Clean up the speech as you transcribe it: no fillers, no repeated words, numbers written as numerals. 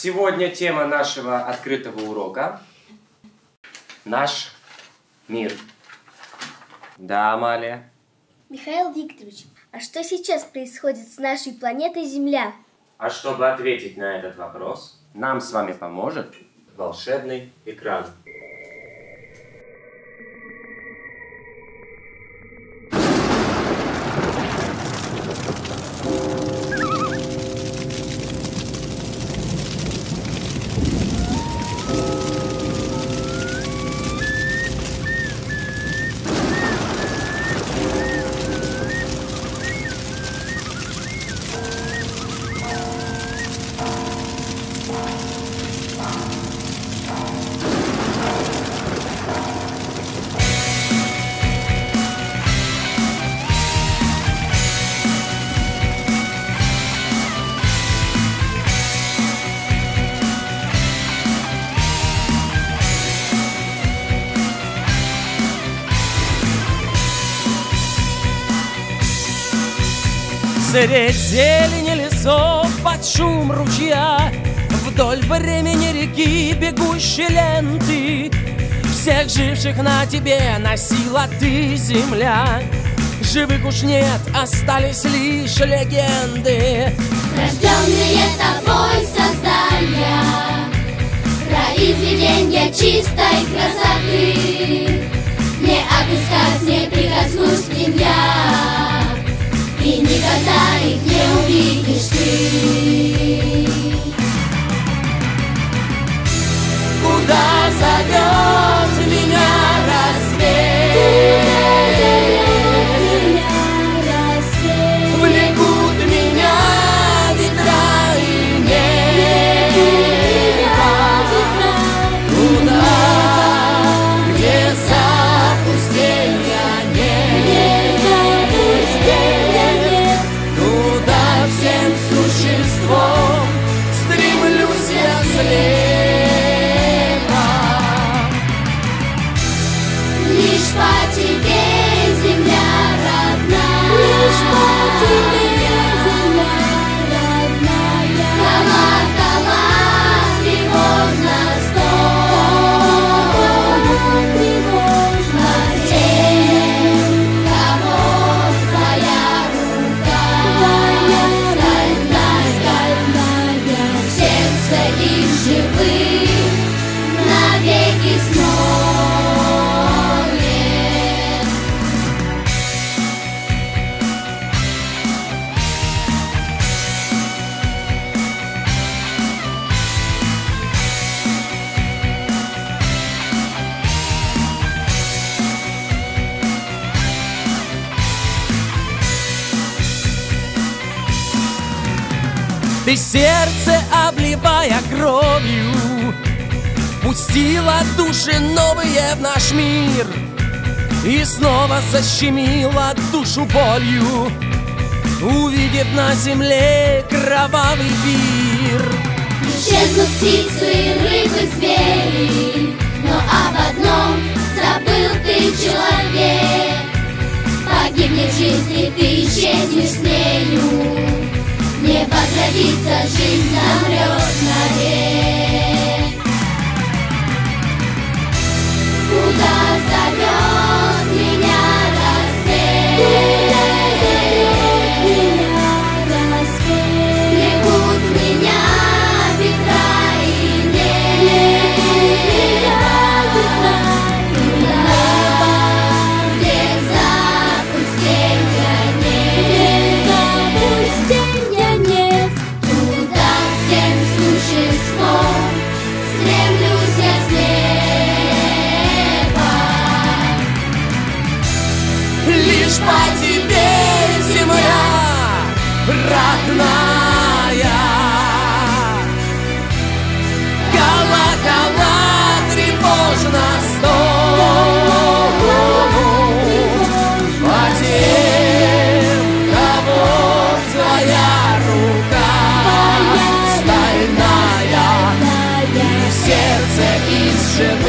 Сегодня тема нашего открытого урока – наш мир. Да, Амалия? Михаил Викторович, а что сейчас происходит с нашей планетой Земля? А чтобы ответить на этот вопрос, нам с вами поможет волшебный экран. Средь зелени лесов, под шум ручья, вдоль времени реки бегущей ленты, всех живших на тебе носила ты, земля. Живых уж нет, остались лишь легенды. Рожденные тобой создания, произведения чистой красоты, не отыскать, не прикоснусь к ним я, и никогда их не увидишь ты. Куда зовет меня рассвет? Влекут меня ветра и небо. Туда, где запустения нет, туда всем существом стремлюсь я слепо. Лишь по тебе, земля родная, лишь по тебе, земля родная. Кала-кала, тревожно тревожно всем, кого твоя рука стальная, в сердце их живых навеки снова. Ты сердце, обливая кровью, пустила души новые в наш мир и снова защемила душу болью, увидев на земле кровавый пир. Исчезнут птицы, рыбы, звери, но об одном забыл ты, человек. Погибнет жизнь, и ты исчезнешь с нею, не возродится жизнь, замрет навек. Куда зовет меня рассвет? Влекут меня ветра и небо. Туда, где запустения нет, туда всем существом стремлюсь я слепо. Лишь по тебе, земля родная. Кала-кала, тревожно стон по тем, кого твоя рука стальная, и в сердце из живых